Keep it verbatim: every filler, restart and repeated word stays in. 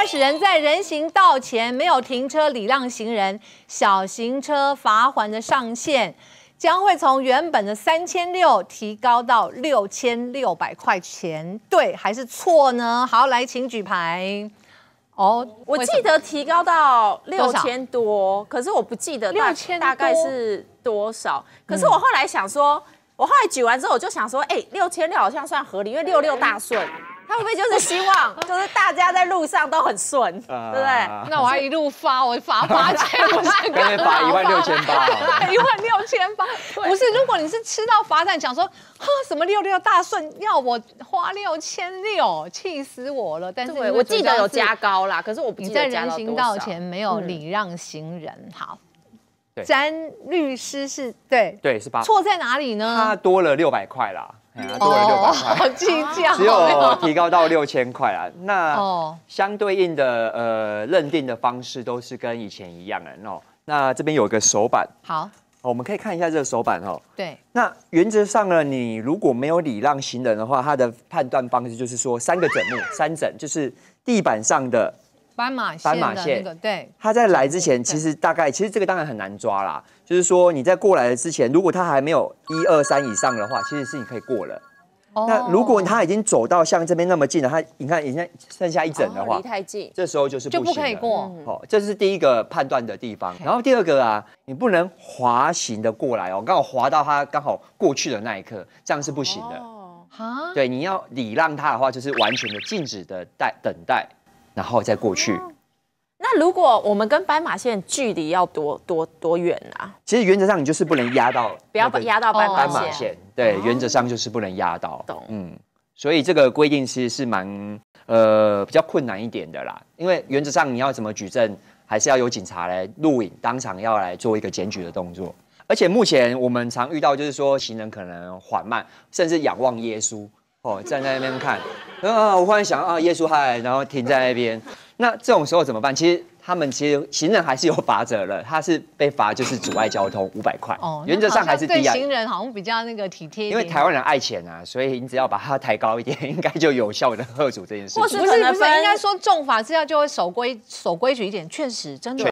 驾驶人在人行道前没有停车礼让行人，小型车罚款的上限将会从原本的三千六提高到六千六百块钱，对还是错呢？好，来，请举牌。哦， 我记得提高到六千多，可是我不记得大大概是多少。可是我后来想说，我后来举完之后，我就想说，哎，六千六好像算合理，因为六六大顺。 他会不会就是希望，就是大家在路上都很顺，对不对？ 那我还一路发，我罚八千，不是刚才罚一万六千八， 一万六千八，不是？如果你是吃到罚单，想说，哈，什么六六大顺要我花六千六，气死我了。但是我记得有加高啦，可是我不记得加到多少。 你在人行道前没有礼让行人，好。詹律师是对， 对是八， 错在哪里呢？ 他多了六百块啦。 多了六百块， 好计较， 只有提高到六千块啦。那相对应的呃认定的方式都是跟以前一样的哦。那这边有一个手板， 好， 我们可以看一下这个手板哦。 对。 那原则上呢，你如果没有礼让行人的话，它的判断方式就是说三个整目，三整就是地板上的。 斑马线的那个，对， 他在来之前，其实大概，其实这个当然很难抓啦。就是说你在过来的之前，如果他还没有一二三以上的话，其实是你可以过了。哦、那如果他已经走到像这边那么近了，他你看，你看剩下一整的话， 离、哦、太近， 这时候就是不行就不可以过。 好、哦，这是第一个判断的地方。然后第二个啊，你不能滑行的过来哦，刚好滑到他刚好过去的那一刻，这样是不行的。哦，哈，对，你要礼让他的话，就是完全的禁止的待等待。 然后再过去。 那如果我们跟斑马线距离要多多多远啊？ 其实原则上你就是不能压到， 不要压到斑马线。 线对，原则上就是不能压到。懂。嗯，所以这个规定其实是蛮呃比较困难一点的啦。因为原则上你要怎么举证，还是要有警察来录影，当场要来做一个检举的动作。而且目前我们常遇到就是说行人可能缓慢，甚至仰望耶稣。 哦，站在那边看，啊，我忽然想啊，耶稣嗨，然后停在那边。那这种时候怎么办？其实他们其实行人还是有罚则的，他是被罚就是阻碍交通五百块。哦，原则上还是低啊。 对行人好像比较那个体贴一点。 因为台湾人爱钱啊，所以你只要把它抬高一点，应该就有效的遏阻这件事情。 或是不是不是，应该说重罚之下就会守规守规矩一点，确实真的。